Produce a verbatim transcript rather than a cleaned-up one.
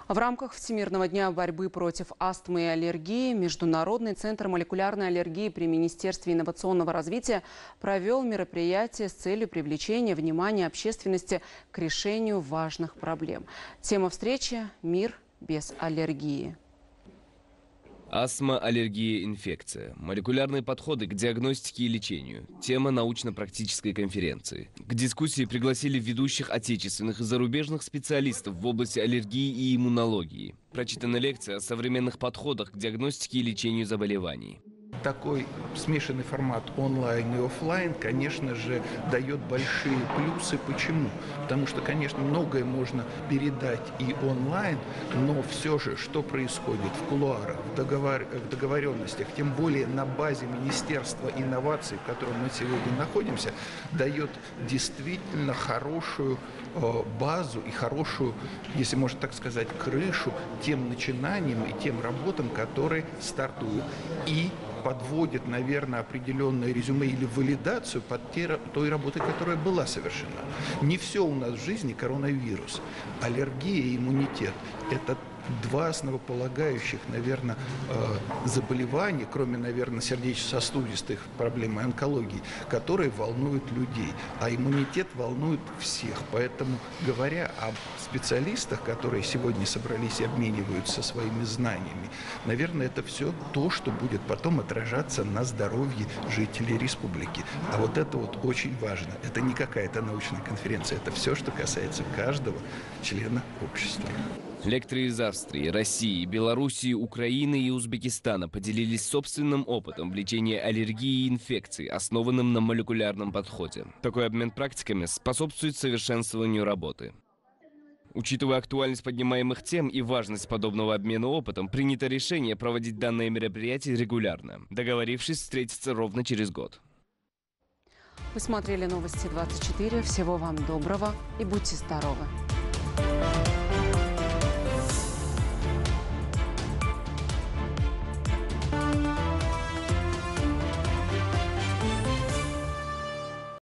В рамках Всемирного дня борьбы против астмы и аллергии Международный центр молекулярной аллергии при Министерстве инновационного развития провел мероприятие с целью привлечения внимания общественности к решению важных проблем. Тема встречи – «Мир без аллергии». Астма, аллергия, инфекция. Молекулярные подходы к диагностике и лечению. Тема научно-практической конференции. К дискуссии пригласили ведущих отечественных и зарубежных специалистов в области аллергии и иммунологии. Прочитана лекция о современных подходах к диагностике и лечению заболеваний. Такой смешанный формат онлайн и офлайн, конечно же, дает большие плюсы. Почему? Потому что, конечно, многое можно передать и онлайн, но все же, что происходит в кулуарах, в, договор... в договоренностях, тем более на базе Министерства инноваций, в котором мы сегодня находимся, дает действительно хорошую э, базу и хорошую, если можно так сказать, крышу тем начинаниям и тем работам, которые стартуют. И подводит, наверное, определенное резюме или валидацию под те, той работой, которая была совершена. Не все у нас в жизни коронавирус. Аллергия и иммунитет – это два основополагающих, наверное, заболевания, кроме, наверное, сердечно-сосудистых проблем и онкологии, которые волнуют людей. А иммунитет волнует всех. Поэтому, говоря о специалистах, которые сегодня собрались и обмениваются своими знаниями, наверное, это все то, что будет потом отражаться на здоровье жителей республики. А вот это вот очень важно. Это не какая-то научная конференция, это все, что касается каждого члена общества. Лекторы из Австрии, России, Белоруссии, Украины и Узбекистана поделились собственным опытом в лечении аллергии и инфекций, основанным на молекулярном подходе. Такой обмен практиками способствует совершенствованию работы. Учитывая актуальность поднимаемых тем и важность подобного обмена опытом, принято решение проводить данное мероприятие регулярно, договорившись встретиться ровно через год. Вы смотрели новости двадцать четыре. Всего вам доброго и будьте здоровы.